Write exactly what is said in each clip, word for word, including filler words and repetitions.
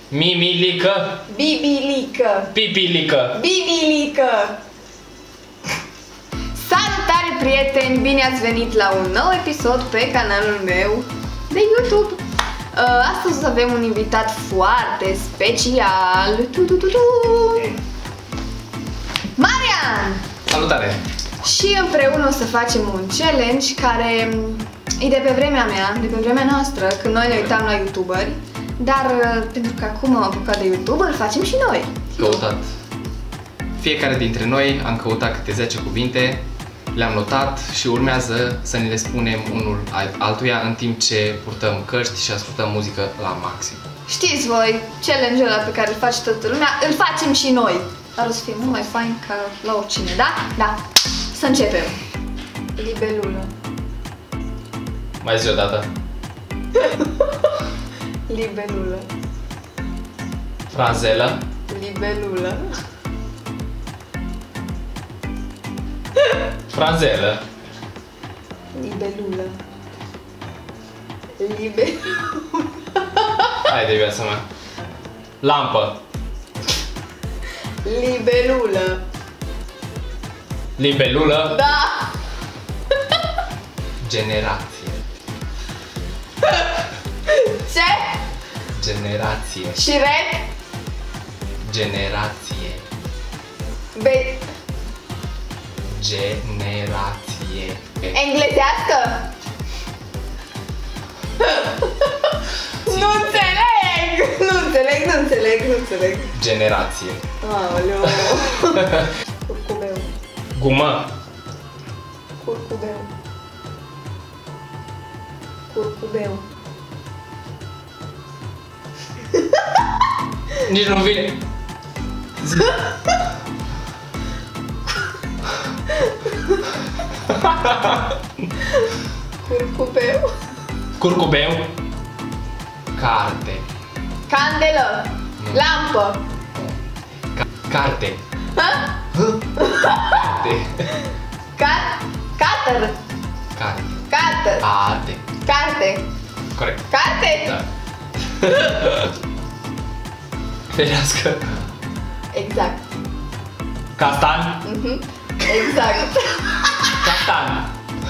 Mimilică. Bibilică. Pipilică. Bibilică. Salutare, prieteni! Bine ați venit la un nou episod pe canalul meu de YouTube. Astăzi avem un invitat foarte special. Tu, tu, tu, tu. Marian! Salutare! Și împreună o să facem un challenge care e de pe vremea mea, de pe vremea noastră, când noi ne uitam la youtuberi. Dar pentru că acum am apucat de YouTube, îl facem și noi. Căutat. Fiecare dintre noi am căutat câte zece cuvinte, le-am notat și urmează să ne le spunem unul altuia în timp ce purtăm căști și ascultăm muzică la maxim. Știți voi, challenge-ul ăla pe care îl face toată lumea, îl facem și noi. Dar o să fie mult mai fain ca la oricine, da? Da. Să începem. Libelulă. Mai zi o dată. Libelulă. Franzelă. Libelulă. Franzelă. Libelulă. Libelulă. Hai de viața mea. Lampă. Libelulă. Libelulă. Da. Generație. Ce? Generație. Și rec? Generație. Be... Generație. Englezească? Nu înțeleg! Nu înțeleg, nu înțeleg, nu înțeleg. Generație. Aoleu. Curcubeu. Gumă. Curcubeu. Curcubeu. Nici nu vine. Zi. Curcubeu. Curcubeu. Carte. Candelă. Lampă. Ca carte. Ha? Carte. Cat. Cater. Carte. Cater. Carte. Carte. Corect. Carte? Da. Ferească. Exact. Castan. Mhm. Exact. Castan.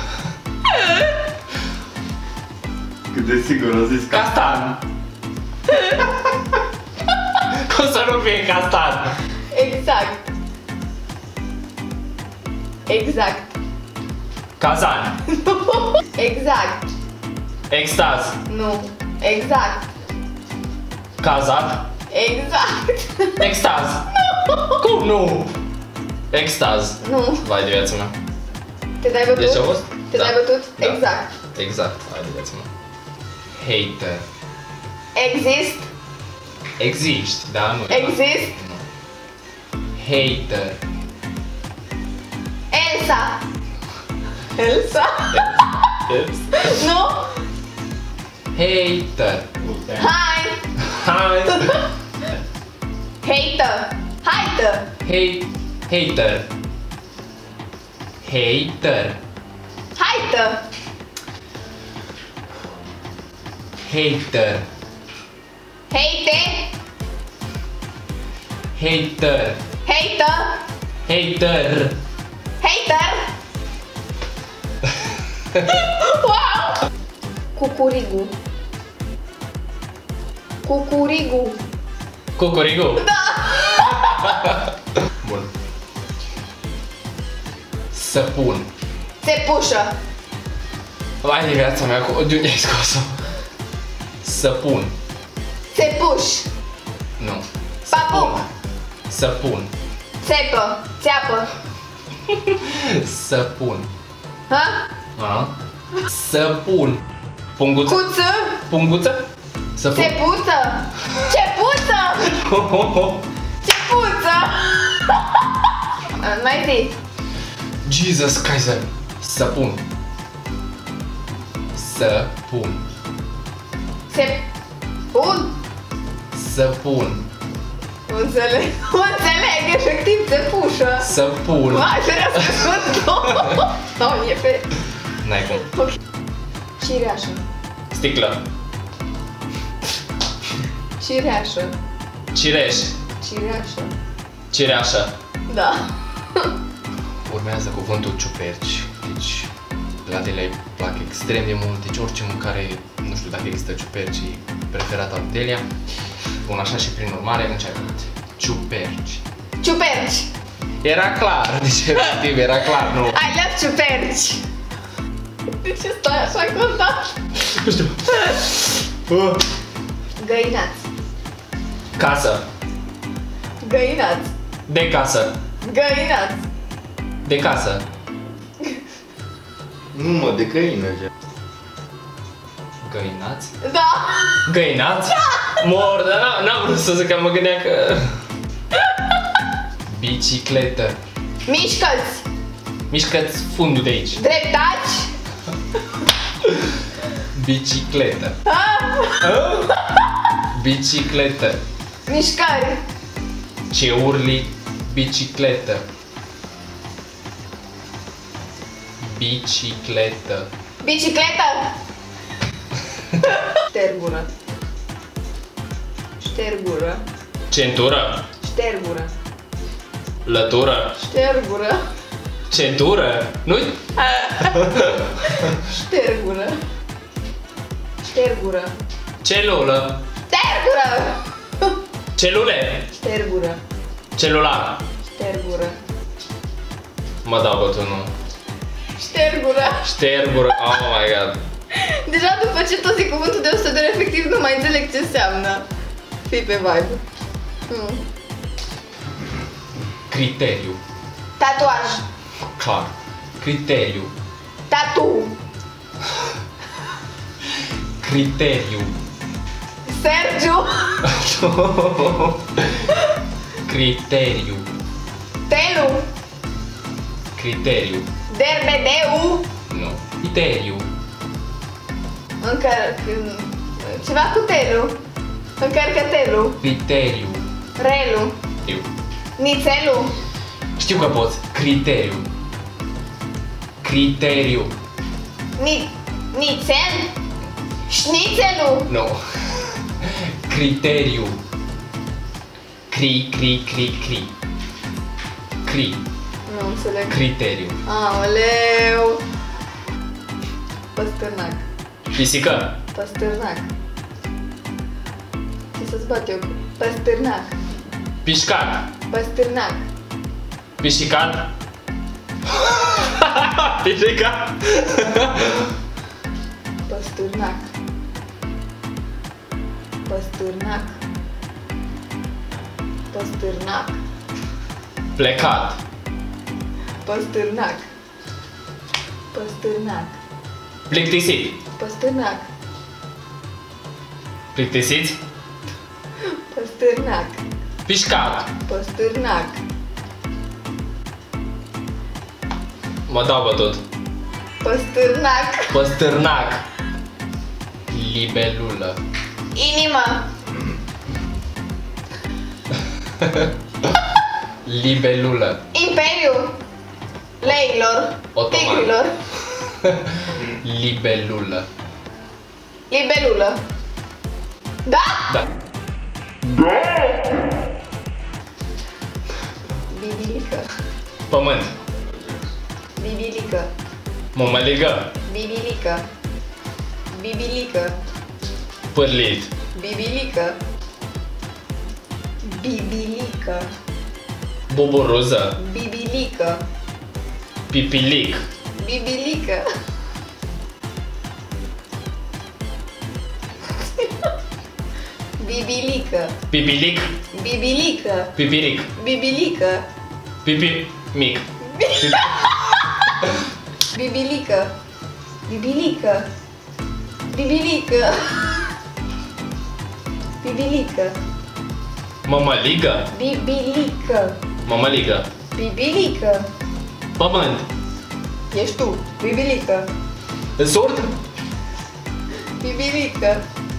Cât de sigur a zis ca... Castan. Cum să nu fie castan? Exact. Exact. Kazan. Exact. Extaz. Nu. Exact. Kazan. Exact. Extaz. Cum nu? Extaz. Nu. Vai de viața mea. Te dai bătut? Deci a fost? Te Da. dai bătut? Da. Exact. Exact. Vai de viața mea. Hater. Exist. Existi, da? Nu. Exist. Nu. Hater. Elsa. Elsa? Ups. Nu? Hater. Hai. Hai. Hater. Haită. Hate. Hater. Hater. Haită. Hater. Heite. Hater. Heită. Hater. Hater. Wow. Cucurigu. Cucurigu. Cucurigu. Da. Bun. Săpun. Țepușă. Vai de viața mea, cu- de unde ai scos-o? Săpun. Țepuș. Nu. Papuc. Săpun. Țepă. Țeapă. Săpun. Ha? A? Săpun. Punguță. Cuță. Punguță? Săpun. Țepuță. Cepuță. Cepuță. Mai zi. Jesus Kaiser. Săpun. Săpun. Țepun. Săpun. Nu înțeleg. Nu înțeleg, efectiv, țepușă. Săpun. Mai ferească Sfântul. Sau e pe... N-ai cum. Ok. Cireașă. Sticlă. Cireașă. Cireș. Cireașă. Cireașă. Da. Urmează cuvântul ciuperci. Deci, la Delia îi plac extrem de mult. Deci orice mâncare, nu știu dacă există ciuperci preferată al lui Delia. Bun, așa și prin urmare încearcă. Ciuperci. Ciuperci. Era clar, deci efectiv era clar, nu. I love ciuperci. De ce stai așa contat? Nu știu. Găinați. Casă. Găinați. De casă. Găinați. De casă. Nu mă, de căină, gen. Găinați? Da. Găinați? Da. Mor, dar n-am vrut să zic că mă gândeam că... Bicicletă. Mișcă-ți. Mișcă-ți fundul de aici. Dreptați. Bicicletă. Bicicletă. Mișcări. Ce urli? Bicicletă. Bicicletă. Bicicletă. Ștergură. Ștergură. Centură. Ștergură. Lătură. Ștergură. Centură. Nu-i? Ștergură. Ștergură. Celulă. Ștergură. Celule. Ștergură. Celular. Ștergură. Mă dau bătunul. Ștergură. Ștergură. Oh my god. Deja după ce tot zic cuvântul de o sută de ori, efectiv nu mai înțeleg ce înseamnă. Fii pe vibe. Mm. Criteriu. Tatuaj. Clar. Criteriu. Tatu. Criteriu. Sergiu. Criteriu. Telu. Criteriu. Derbedeu. Nu. Criteriu. Încă... Ceva cu telu. Încărcătelu. Criteriu. Relu. Eu. Nițelu. Știu că poți. Criteriu. Criteriu. Ni... Nițel. Șnițelu. Nu. Criteriu. Cri, cri, cri, cri. Cri. Nu înțeleg. Criteriu. Aoleu. Păstârnac. Pisică. Păstârnac. Ce să-ți bat eu? Păstârnac. Pișcat. Păstârnac. Pișicat. Pișicat. Păstârnac. Păstârnac. Păstârnac. Plecat. Păstârnac. Păstârnac. Plictisit. Păstârnac. Plictisiți. Păstârnac. Pișcat. Păstârnac. Mă dau bătut. Păstârnac. Păstârnac. Libelulă. Inimă. Libelulă. Imperiu. Leilor. Otoman. Tigrilor. Libelulă. Libelulă. Da? Da. Bibilică. Pământ. Bibilică. Mămăligă. Bibilică. Bibilică. Pârlit. Bibilică. Bibilică. Buburuză. Bibilică. Pipilic. Bibilică. Bibilică. Pibilic. Bibilică. Pipiric. Bibilică. Pipi mic. Bibilică. Bibilică. Bibilică. Bibilică. Mămăligă. Bibilică. Mămăligă. Bibilică. Pământ. Ești tu. Bibilică. Surd. Bibilică.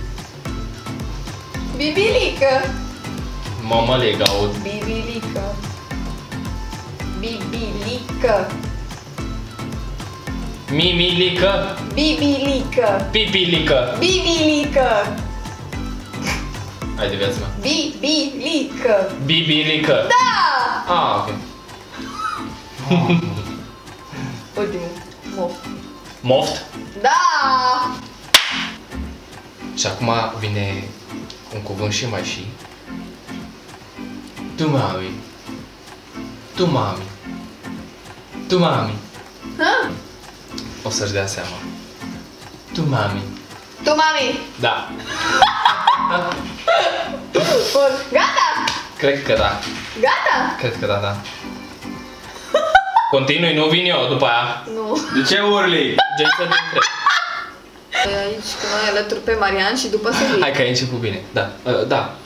Bibilică. Mămăligă aud. Bibilică. Bibilică. Mimilică. Bibilică. Pipilică. Bibilică. Hai de viața mea. Bibilică. Bibilică. Da! Ah, ok. Ultimul. Moft. Moft? Da! Și acum vine un cuvânt și mai și. Tu mami. Tu mami. Tu mami. Ha? O să-și dea seama. Tu mami. Tu, mami. Da. Bun. Gata? Cred că da. Gata? Cred că da, da. Continui, nu vin eu după aia. Nu. De ce urli? Jason din trei. Aici, că noi alături pe Marian și după să vii. Hai că ai început bine. Da. Uh, da.